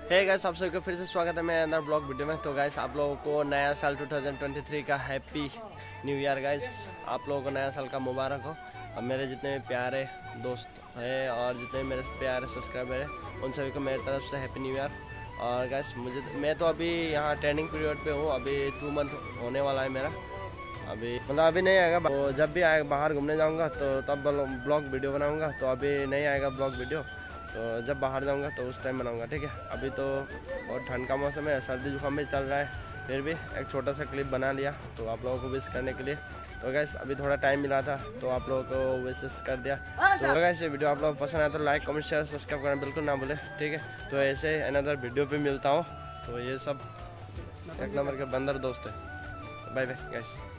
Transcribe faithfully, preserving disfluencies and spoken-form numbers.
Hey guys, आप सभी का फिर से स्वागत है मेरे अंदर ब्लॉग वीडियो में। तो गाइस, आप लोगों को नया साल दो हज़ार तेईस का हैप्पी न्यू ईयर गाइस। आप लोगों को नया साल का मुबारक हो। अब मेरे जितने प्यारे दोस्त हैं और जितने मेरे प्यारे सब्सक्राइबर हैं उन सभी को मेरी तरफ से हैप्पी न्यू ईयर। और गाइस, मुझे मैं तो अभी यहाँ ट्रेनिंग पीरियड पे हूँ। अभी टू मंथ होने वाला है मेरा। अभी मतलब अभी नहीं आएगा, तो जब भी आएगा बाहर घूमने जाऊँगा तो तब ब्लॉग वीडियो बनाऊँगा। तो अभी नहीं आएगा ब्लॉग वीडियो, तो जब बाहर जाऊंगा तो उस टाइम बनाऊंगा, ठीक है। अभी तो बहुत ठंड का मौसम है, सर्दी जुकाम भी चल रहा है, फिर भी एक छोटा सा क्लिप बना लिया तो आप लोगों को विश करने के लिए। तो गैस अभी थोड़ा टाइम मिला था तो आप लोगों को विशेष कर दिया। तो गैस ये वीडियो आप लोगों को पसंद आया तो लाइक कमेंट शेयर सब्सक्राइब करना बिल्कुल ना भूले, ठीक है। तो ऐसे अनदर वीडियो पे मिलता हूँ। तो ये सब एक नंबर के बंदर दोस्त है। Bye bye gas.